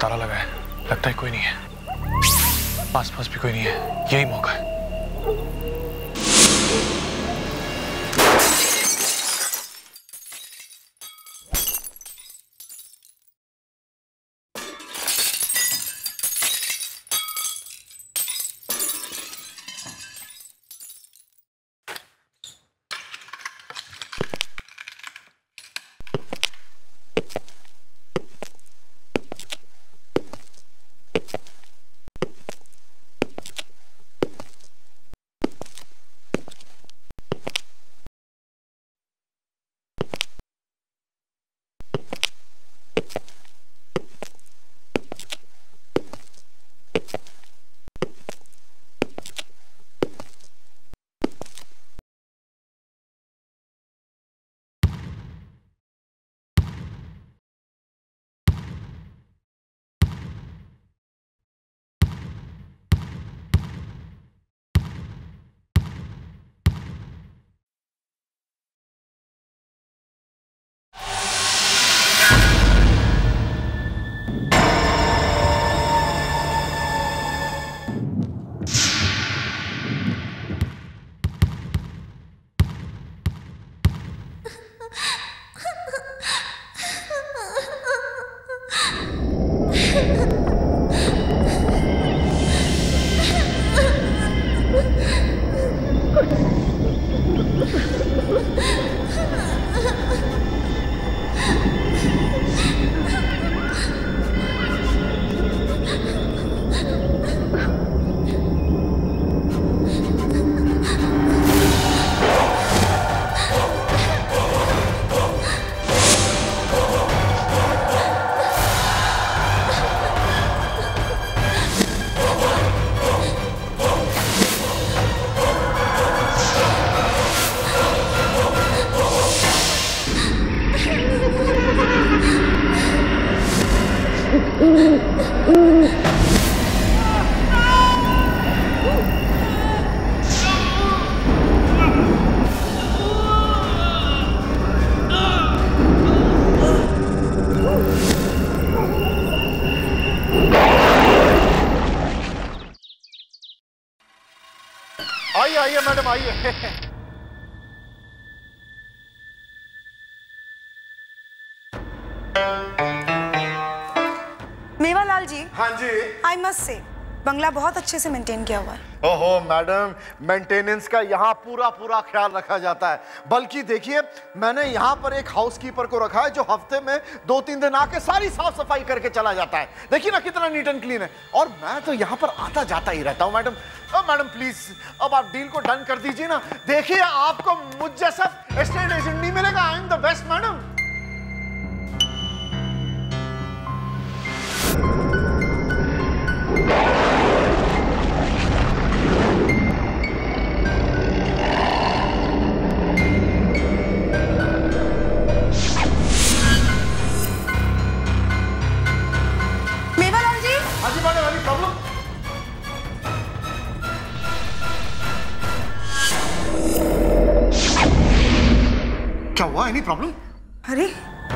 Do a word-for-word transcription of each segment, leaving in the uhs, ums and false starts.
ताला लगा है, लगता है कोई नहीं है, पास पास भी कोई नहीं है, यही मौका है। आइए आइए मैडम आइए। मेवालाल जी। हाँ जी। आई मस्ट से बंगला बहुत अच्छे से मेंटेन किया हुआ है। ओहो मैडम, मेंटेनेंस का यहाँ पूरा पूरा ख्याल रखा जाता है। बल्कि देखिए, मैंने यहाँ पर एक हाउसकीपर को रखा है जो हफ्ते में दो तीन दिन आके सारी साफ सफाई करके चला जाता है। देखिए ना कितना नीट एंड क्लीन है। और मैं तो यहाँ पर आता जाता ही रहता हूँ मैडम। अब मैडम प्लीज अब आप डील को डन कर दीजिए ना। देखिए आपको मुझ जैसा एस्टेट एजेंट नहीं मिलेगा। I am the best madam. क्या हुआ? Any problem? अरे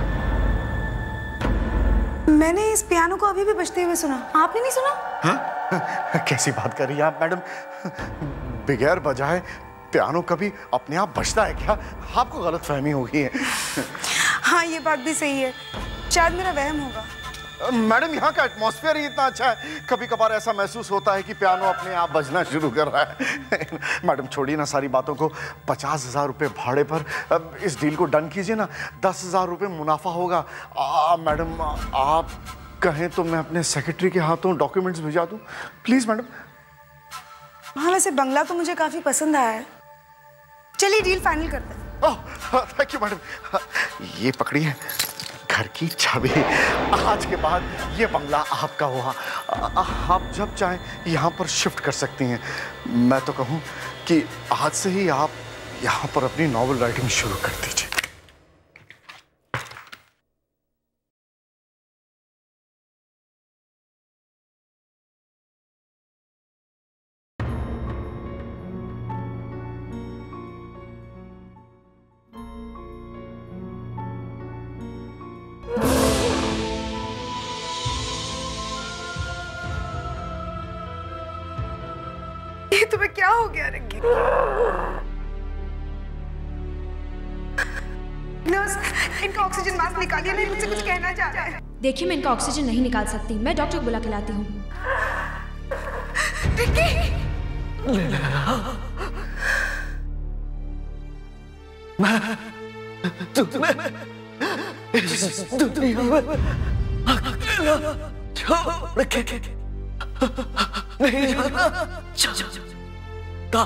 मैंने इस पियानो को अभी भी बजते हुए सुना, आपने नहीं सुना? हाँ? कैसी बात कर रही हैं आप मैडम? बगैर बजाए पियानो कभी अपने आप बजता है क्या? आपको गलतफहमी हो गई है। हाँ ये बात भी सही है, शायद मेरा वहम होगा। मैडम यहाँ का एटमॉस्फेयर ही इतना अच्छा है, कभी कभार ऐसा महसूस होता है कि पियानो अपने आप बजना शुरू कर रहा है। मैडम छोड़िए ना सारी बातों को, पचास हजार रुपये भाड़े पर अब इस डील को डन कीजिए ना, दस हजार रुपये मुनाफा होगा। आ, मैडम आप कहें तो मैं अपने सेक्रेटरी के हाथों डॉक्यूमेंट्स भिजा दूँ प्लीज मैडम। हाँ वैसे बंगला तो मुझे काफी पसंद आया है, चलिए डील फाइनल करते हैं। Oh thank you madam. ये पकड़िए घर की चाबी। आज के बाद ये बंगला आपका हुआ। आप जब चाहें यहाँ पर शिफ्ट कर सकती हैं। मैं तो कहूँ कि आज से ही आप यहाँ पर अपनी नॉवेल राइटिंग शुरू कर दीजिए। क्या हो गया रिक्की? नर्स, इनका ऑक्सीजन मास्क निकालिए, नहीं मुझसे कुछ कहना चाह रहा है। देखिए, मैं इनका ऑक्सीजन नहीं निकाल सकती, मैं डॉक्टर को बुला के लाती हूँ। रिक्की! मैं तुम्हें इस दुनिया में अकेला छोड़ के नहीं जाना चाहता।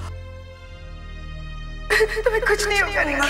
तुम्हें कुछ नहीं होगा रिक्की।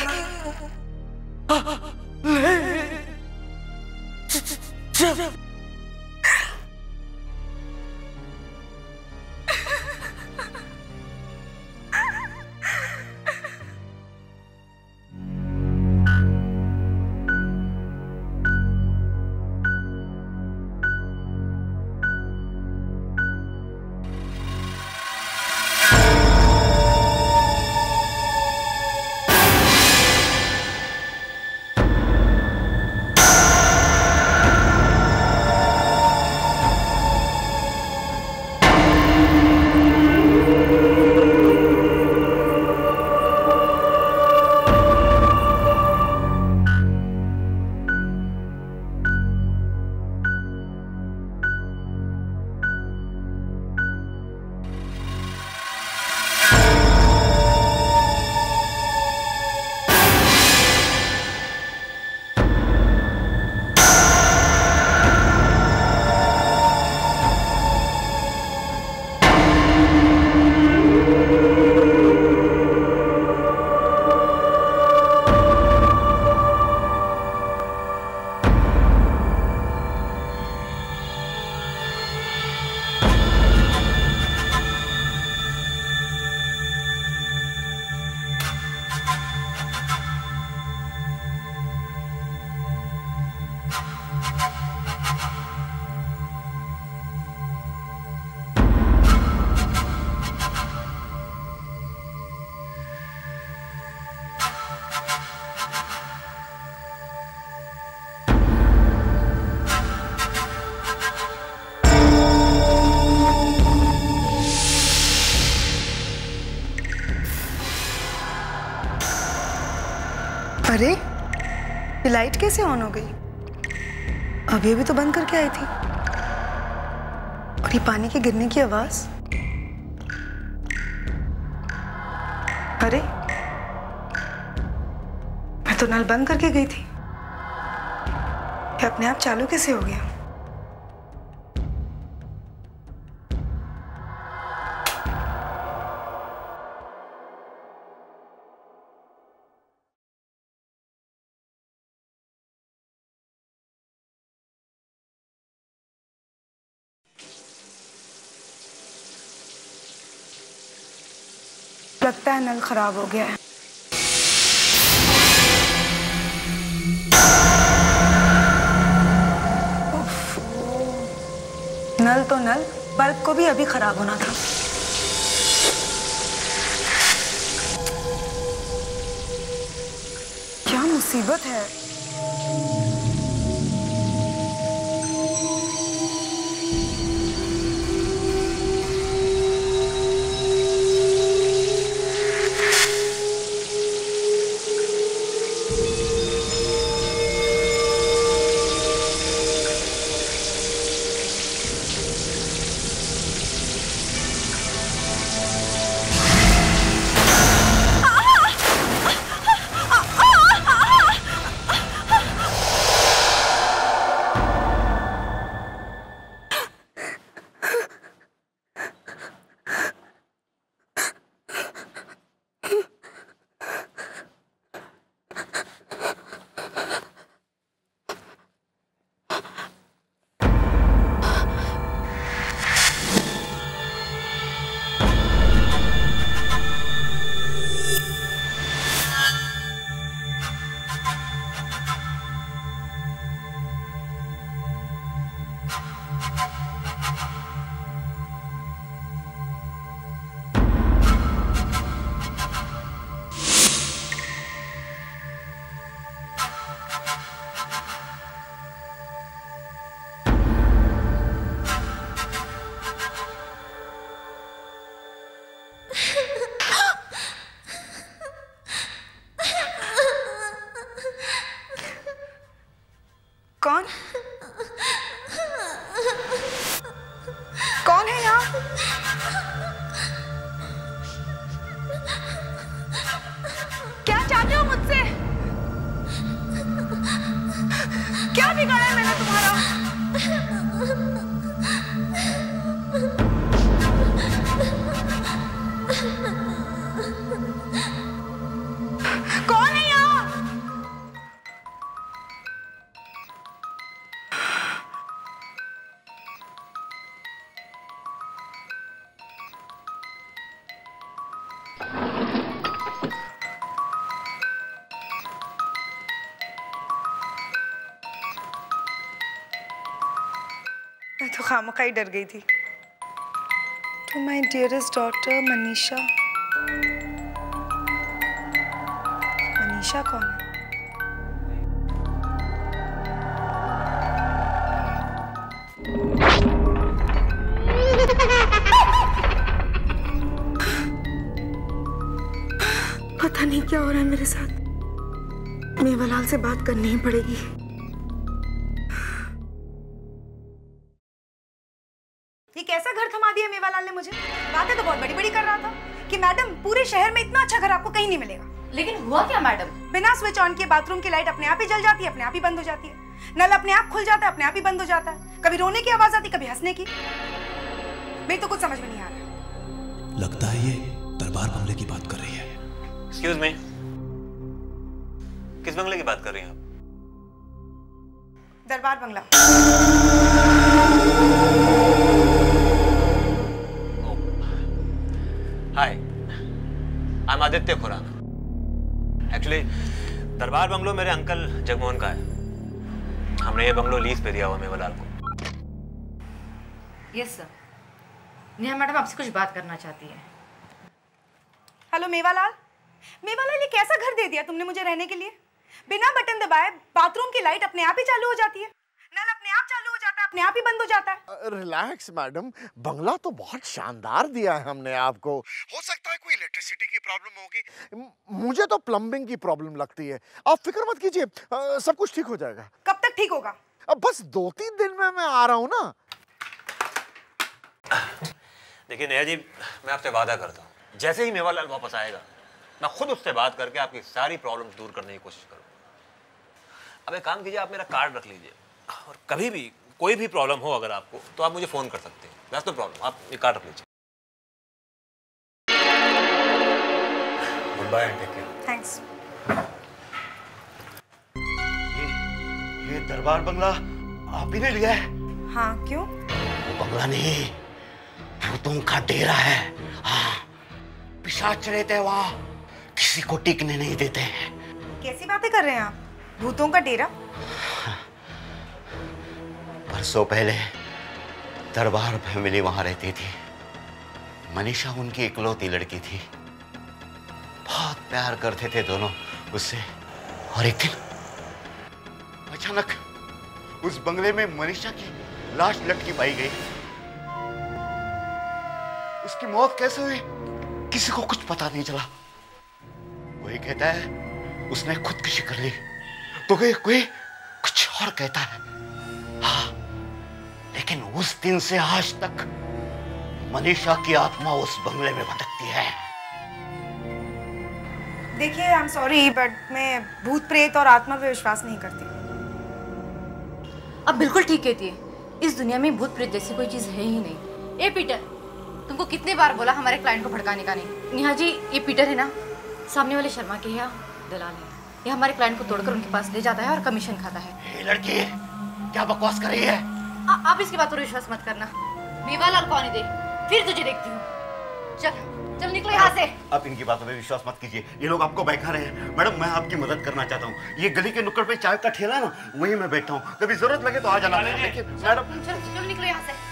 अरे, ये लाइट कैसे ऑन हो गई? अभी अभी तो बंद करके आई थी। और ये पानी के गिरने की आवाज। अरे, मैं तो नल बंद करके गई थी। ये अपने आप चालू कैसे हो गया? लगता है नल खराब हो गया है। नल तो नल, बल्ब को भी अभी खराब होना था। क्या मुसीबत है। बिगाड़ा है मैंने तुम्हारा? कौन है यहाँ? मैं तो खामखा ही डर गई थी। To my dearest daughter Manisha. Manisha कौन है? पता नहीं क्या हो रहा है मेरे साथ। मेवालाल से बात करनी ही पड़ेगी। ये कैसा घर थमा दिया मेवालाल ने मुझे? बातें तो बहुत बड़ी बड़ी कर रहा था कि मैडम पूरे शहर में इतना अच्छा घर आपको कहीं नहीं मिलेगा। लेकिन हुआ क्या मैडम? बिना स्विच ऑन किए बाथरूम की लाइट अपने आप ही जल जाती है, अपने आप ही बंद हो जाती है। नल अपने आप खुल जाता है, अपने आप ही बंद हो जाता है। कभी रोने की आवाज आती, कभी हंसने की। मेरी तो कुछ समझ में नहीं आ रहा। लगता है ये दरबार बंगले की बात कर रही है। एक्सक्यूज मी, किस बंगले की बात कर रही हैं आप? Darbar Bangla. Hi, I am Aditya Khurana. Actually Darbar bungalow मेरे अंकल जगमोहन का है। हमने ये बंगलो लीज पे दिया हुआ मेवालाल को। Yes sir. नेहा मैडम आपसे कुछ बात करना चाहती है। हेलो मेवालाल। मेवालाल, ये कैसा घर दे दिया तुमने मुझे रहने के लिए? बिना बटन दबाए बाथरूम की लाइट अपने आप ही चालू हो जाती है, नल अपने आप चालू हो जाता है, अपने आप ही बंद हो जाता है। रिलैक्स मैडम, बंगला तो बहुत शानदार दिया है हमने आपको। हो सकता है कोई इलेक्ट्रिसिटी की प्रॉब्लम होगी, मुझे तो प्लम्बिंग की प्रॉब्लम लगती है। आप फिक्र मत कीजिए, सब कुछ ठीक हो जाएगा। कब तक ठीक होगा? अब बस दो तीन दिन में मैं आ रहा हूँ ना। देखिए नेहा जी, मैं आपसे वादा करता हूँ, जैसे ही मेवालाल वापस आएगा मैं खुद उससे बात करके आपकी सारी प्रॉब्लम दूर करने की कोशिश करूँगा। अब एक काम कीजिए, आप मेरा कार्ड रख लीजिए और कभी भी कोई भी प्रॉब्लम हो अगर आपको, तो आप मुझे फोन कर सकते हैं। That's no problem. आप ये कार्ड रख लीजिए। Good bye and take care. Thanks. ये, ये दरबार बंगला आप ही ने लिया है? हाँ, क्यों? वो बंगला नहीं, भूतों का डेरा है। हाँ, पिशाच रहते हैं वहाँ, किसी को टिकने नहीं देते हैं। कैसी बातें कर रहे हैं आप? भूतों का डेरा? परसों पहले दरबार फैमिली वहां रहती थी। मनीषा उनकी इकलौती लड़की थी। बहुत प्यार करते थे दोनों उससे। और एक दिन अचानक उस बंगले में मनीषा की लाश लटकी पाई गई। उसकी मौत कैसे हुई किसी को कुछ पता नहीं चला। कोई कहता है उसने खुदकुशी कर ली, तो कोई कोई कुछ और कहता है। हाँ, लेकिन उस दिन से आज तक मनीषा की आत्मा उस बंगले में भटकती है। देखिए, आई एम सॉरी बट मैं भूत प्रेत और आत्मा पे विश्वास नहीं करती। अब बिल्कुल ठीक कहती है। इस दुनिया में भूत प्रेत जैसी कोई चीज है ही नहीं। ए पीटर, तुमको कितने बार बोला हमारे क्लाइंट को भड़काने का नहीं। नेहा जी, ये पीटर है ना, सामने वाले शर्मा के यहाँ दलाल है। ये हमारे क्लाइंट को तोड़कर उनके पास ले जाता है और कमीशन खाता है। ये लड़की क्या बकवास कर रही है? आ, आप इसकी बातों पर विश्वास मत करना। मेवालाल को आने दे, फिर तुझे देखती हूँ। चल चल निकलो यहाँ से। आप इनकी बातों पे विश्वास मत कीजिए, ये लोग आपको बहका रहे हैं। मैडम, मैं आपकी मदद करना चाहता हूँ। ये गली के नुक्कड़ पे चाय का ठेला है ना, वहीं मैं बैठा हूँ। कभी जरूरत लगे तो आ जाना। लेकिन मैडम, चल चल निकलो यहाँ से।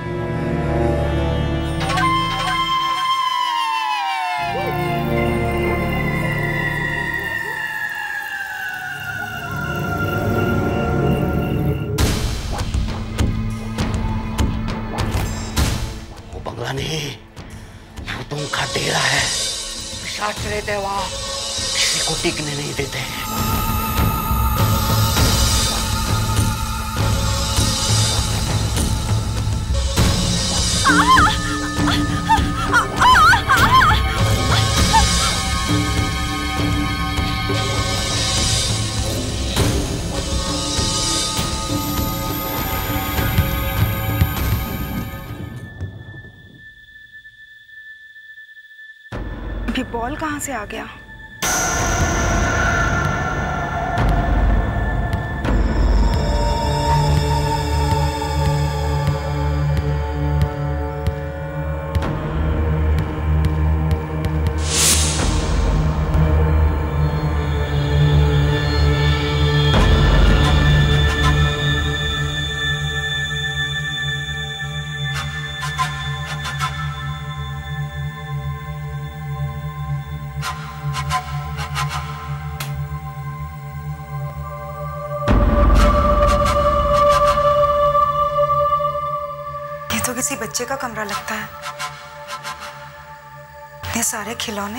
वो बंगला नहीं, भूतों का डेरा है। पिशाच रहते हैं वहाँ, किसी को टिकने नहीं देते हैं। कॉल कहाँ से आ गया? तो किसी बच्चे का कमरा लगता है। इतने सारे खिलौने।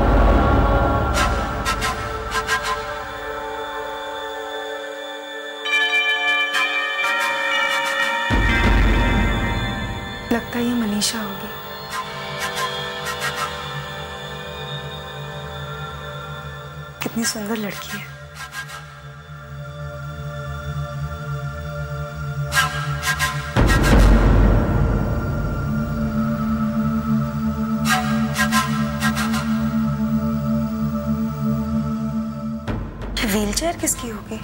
लगता है ये मनीषा होगी। कितनी सुंदर लड़की है। व्हीलचेयर किसकी होगी?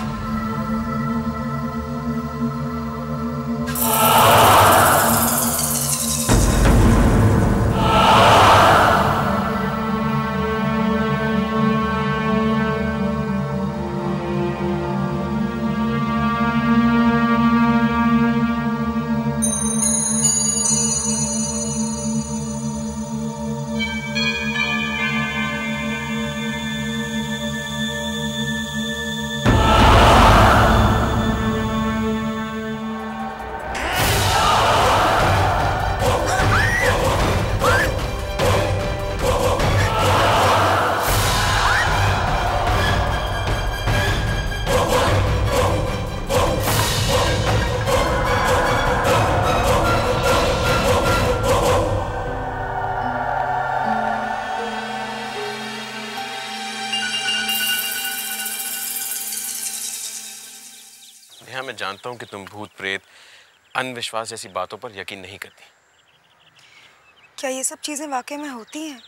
मैं जानता हूं कि तुम भूत प्रेत अंधविश्वास जैसी बातों पर यकीन नहीं करती। क्या ये सब चीजें वाकई में होती हैं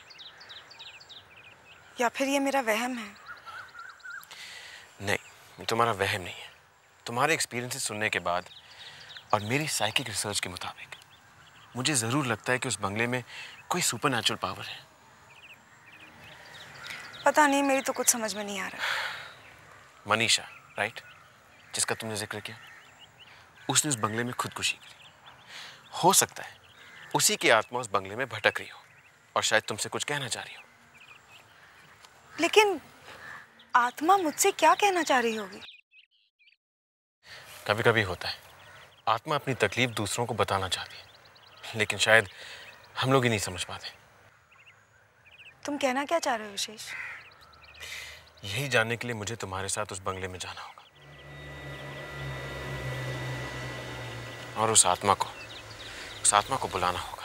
या फिर ये मेरा वहम है? नहीं, ये तुम्हारा वहम नहीं है। तुम्हारे एक्सपीरियंसेस सुनने के बाद और मेरी साइकिक रिसर्च के मुताबिक मुझे जरूर लगता है कि उस बंगले में कोई सुपरनैचुरल पावर है। पता नहीं, मेरी तो कुछ समझ में नहीं आ रहा। मनीषा, राइट, जिसका तुमने जिक्र किया, उसने उस बंगले में खुदकुशी की। हो सकता है उसी की आत्मा उस बंगले में भटक रही हो और शायद तुमसे कुछ कहना चाह रही हो। लेकिन आत्मा मुझसे क्या कहना चाह रही होगी? कभी कभी होता है, आत्मा अपनी तकलीफ दूसरों को बताना चाहती है, लेकिन शायद हम लोग ही नहीं समझ पाते। तुम कहना क्या चाह रहे हो विशेष? यही जानने के लिए मुझे तुम्हारे साथ उस बंगले में जाना होगा और उस आत्मा को उस आत्मा को बुलाना होगा।